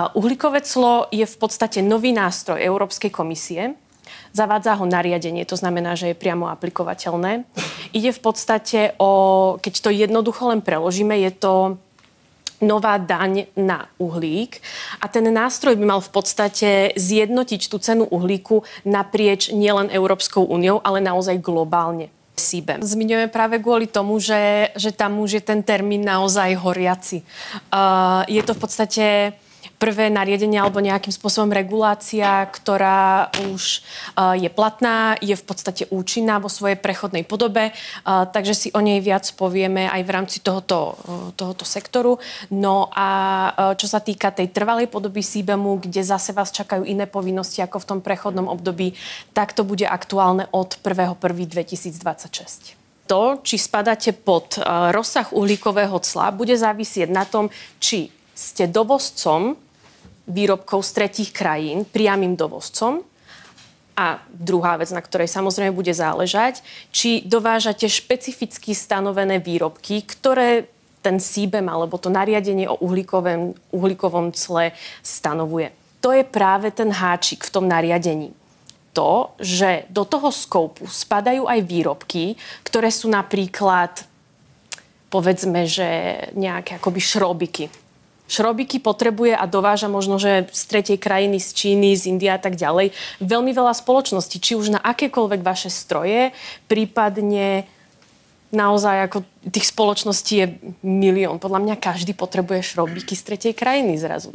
Uhlíkové clo je v podstate nový nástroj Európskej komisie. Zavádza ho nariadenie, to znamená, že je priamo aplikovateľné. Ide v podstate keď to jednoducho len preložíme, je to nová daň na uhlík a ten nástroj by mal v podstate zjednotiť tú cenu uhlíku naprieč nielen Európskou úniou, ale naozaj globálne. CBAM. Zmiňujeme práve kvôli tomu, že tam už je ten termín naozaj horiaci. Je to v podstate prvé nariadenie alebo nejakým spôsobom regulácia, ktorá už je platná, je v podstate účinná vo svojej prechodnej podobe, takže si o nej viac povieme aj v rámci tohoto sektoru. No a čo sa týka tej trvalej podoby CBAMu, kde zase vás čakajú iné povinnosti ako v tom prechodnom období, tak to bude aktuálne od 1.1.2026. To, či spadáte pod rozsah uhlíkového cla, bude závisieť na tom, či ste dovozcom výrobkov z tretích krajín, priamym dovozcom. A druhá vec, na ktorej samozrejme bude záležať, či dovážate špecificky stanovené výrobky, ktoré ten CBAM alebo to nariadenie o uhlíkovom cle stanovuje. To je práve ten háčik v tom nariadení. To, že do toho skoupu spadajú aj výrobky, ktoré sú napríklad, povedzme, že nejaké akoby šrobiky. Šrobiky potrebuje a dováža možno, že z tretej krajiny, z Číny, z Indie a tak ďalej. Veľmi veľa spoločností, či už na akékoľvek vaše stroje, prípadne naozaj ako tých spoločností je milión. Podľa mňa každý potrebuje šrobiky z tretej krajiny zrazu.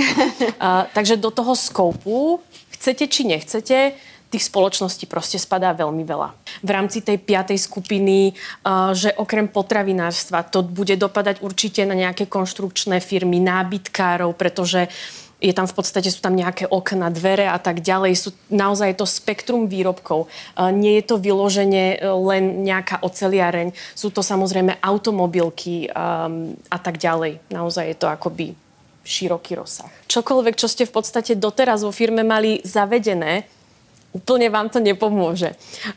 Takže do toho skoupu, chcete či nechcete, tých spoločností proste spadá veľmi veľa. V rámci tej 5. skupiny, že okrem potravinárstva to bude dopadať určite na nejaké konštrukčné firmy, nábytkárov, pretože sú tam nejaké okna, dvere a tak ďalej. Naozaj je to spektrum výrobkov. Nie je to vyloženie len nejaká oceliareň. Sú to samozrejme automobilky a tak ďalej. Naozaj je to akoby široký rozsah. Čokoľvek, čo ste v podstate doteraz vo firme mali zavedené, úplne vám to nepomôže.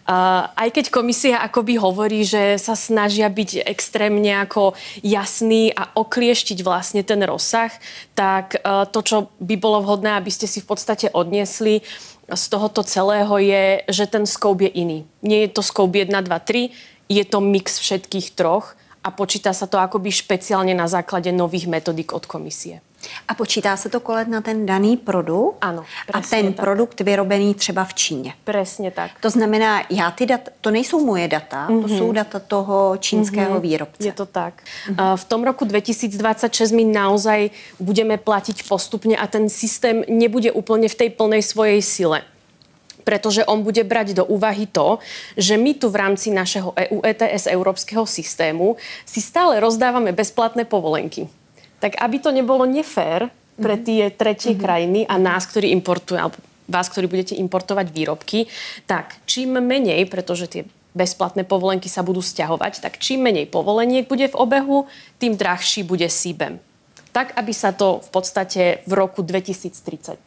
Aj keď komisia akoby hovorí, že sa snažia byť extrémne ako jasný a oklieštiť vlastne ten rozsah, tak to, čo by bolo vhodné, aby ste si v podstate odniesli z tohoto celého je, že ten scope je iný. Nie je to scope 1, 2, 3, je to mix všetkých troch a počíta sa to akoby špeciálne na základe nových metodík od komisie. A počítá se to kolet na ten daný produkt? Ano, a ten tak. Produkt vyrobený třeba v Číně. Presne tak. To znamená, to nejsou moje data, to jsou data toho čínského výrobce. Je to tak. V tom roku 2026 my naozaj budeme platiť postupne a ten systém nebude úplne v tej plnej svojej sile. Pretože on bude brať do úvahy to, že my tu v rámci našeho EU ETS európskeho systému si stále rozdávame bezplatné povolenky. Tak aby to nebolo nefér pre tie tretie krajiny a nás, ktorí importujú, alebo vás, ktorí budete importovať výrobky, tak čím menej, pretože tie bezplatné povolenky sa budú sťahovať, tak čím menej povoleniek bude v obehu, tým drahší bude CBAM. Tak, aby sa to v podstate v roku 2035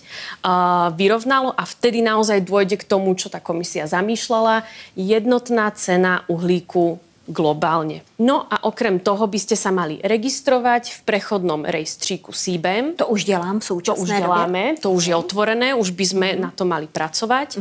vyrovnalo a vtedy naozaj dôjde k tomu, čo tá komisia zamýšľala, jednotná cena uhlíku globálne. No a okrem toho by ste sa mali registrovať v prechodnom rejstříku CBAM. To už dělám v súčasné době. To už děláme, to už je otvorené, už by sme na to mali pracovať.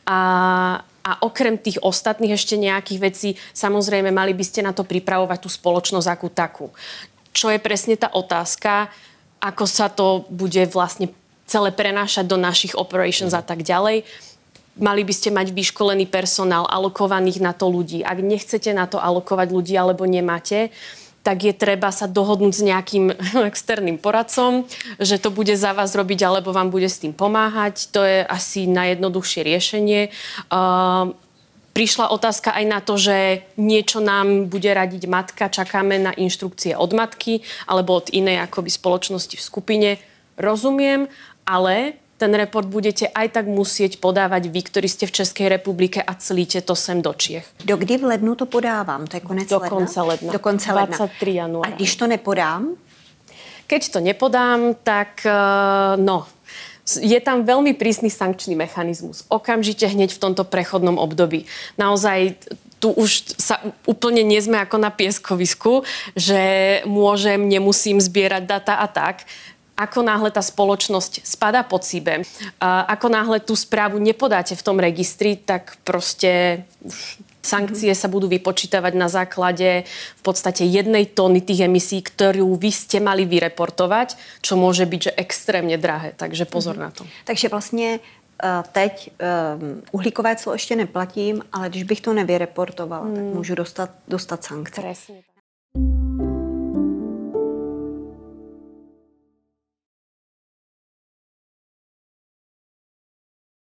A okrem tých ostatných ešte nejakých vecí, samozrejme, mali by ste na to pripravovať tú spoločnosť akú takú. Čo je presne tá otázka, ako sa to bude vlastne celé prenášať do našich operations a tak ďalej. Mali by ste mať vyškolený personál, alokovaných na to ľudí. Ak nechcete na to alokovať ľudí alebo nemáte, tak je treba sa dohodnúť s nejakým externým poradcom, že to bude za vás robiť alebo vám bude s tým pomáhať. To je asi najjednoduchšie riešenie. Prišla otázka aj na to, že niečo nám bude radiť matka, čakáme na inštrukcie od matky alebo od inej akoby spoločnosti v skupine. Rozumiem, ale ten report budete aj tak musieť podávať vy, ktorí ste v Českej republike a celíte to sem do Čiech. Do kdy v lednu to podávám? To je konec ledna? Do konce ledna. 23 januára. A když to nepodám? Keď to nepodám, tak je tam veľmi prísny sankčný mechanizmus. Okamžite hneď v tomto prechodnom období. Naozaj tu už sa úplne nie sme ako na pieskovisku, že môžem, nemusím zbierať data a tak. Ako náhle tá spoločnosť spadá pod CBAM, ako náhle tú správu nepodáte v tom registri, tak proste sankcie sa budú vypočítavať na základe v podstate 1 tóny tých emisí, ktorú vy ste mali vyreportovať, čo môže byť že extrémne drahé. Takže pozor na to. Takže vlastně teď uhlíkové clo ještě neplatím, ale když bych to nevyreportovala, tak můžu dostat sankce. Presne.